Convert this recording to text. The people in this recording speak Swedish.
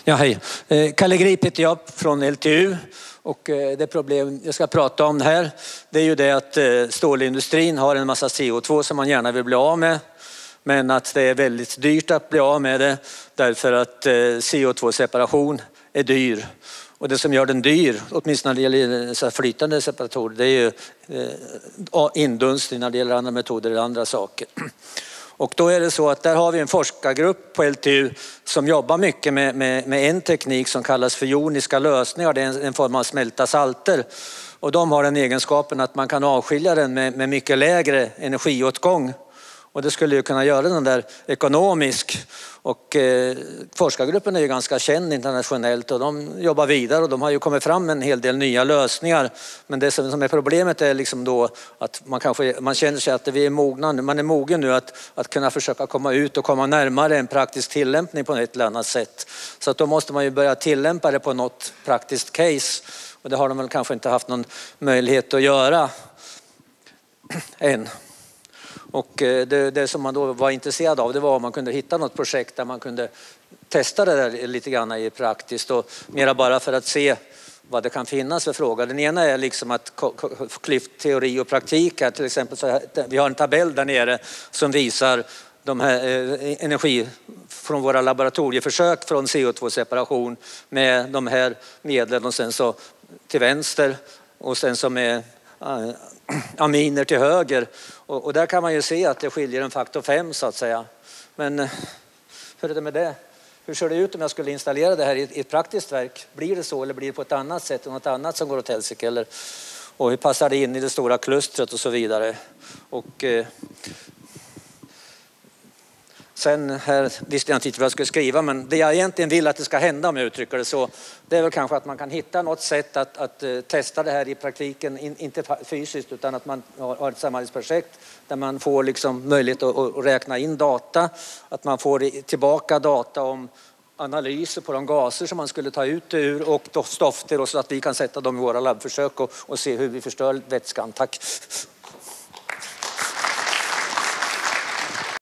Ja, hej. Kalle Grip heter jag från LTU och det problem jag ska prata om här, det är ju det att stålindustrin har en massa CO2 som man gärna vill bli av med, men att det är väldigt dyrt att bli av med det därför att CO2-separation är dyr. Och det som gör den dyr, åtminstone när det gäller så här flytande separatorer, det är ju indunstning. När det gäller andra metoder eller andra saker. Och då är det så att där har vi en forskargrupp på LTU som jobbar mycket med en teknik som kallas för joniska lösningar. Det är en form av smälta salter. Och de har den egenskapen att man kan avskilja den med mycket lägre energiåtgång. Och det skulle ju kunna göra den där ekonomisk. Och forskargruppen är ju ganska känd internationellt och de jobbar vidare och de har ju kommit fram med en hel del nya lösningar. Men det som är problemet är liksom då att man känner sig att vi är mogna nu. Man är mogen nu att kunna försöka komma ut och komma närmare en praktisk tillämpning på ett eller annat sätt. Så att då måste man ju börja tillämpa det på något praktiskt case. Och det har de väl kanske inte haft någon möjlighet att göra än. Och det som man då var intresserad av, det var om man kunde hitta något projekt där man kunde testa det där lite grann i praktiskt och mera bara för att se vad det kan finnas för frågor. Den ena är liksom att klyftteori och praktik här, till exempel så här, vi har en tabell där nere som visar de här energi från våra laboratorieförsök från CO2-separation med de här medlen och sen så till vänster och sen så med aminer till höger. Och där kan man ju se att det skiljer en faktor 5 så att säga. Men hur är det med det? Hur ser det ut om jag skulle installera det här i ett praktiskt verk? Blir det så eller blir det på ett annat sätt? Något annat som går åt helsike? Eller, och hur passar det in i det stora klustret och så vidare? Och sen här visste jag inte vad jag skulle skriva, men det jag egentligen vill att det ska hända, om jag uttrycker det så, det är väl kanske att man kan hitta något sätt att testa det här i praktiken, inte fysiskt utan att man har ett samarbetsprojekt där man får liksom möjlighet att räkna in data, att man får tillbaka data om analyser på de gaser som man skulle ta ut ur och stofter och så att vi kan sätta dem i våra labbförsök och se hur vi förstör vätskan. Tack!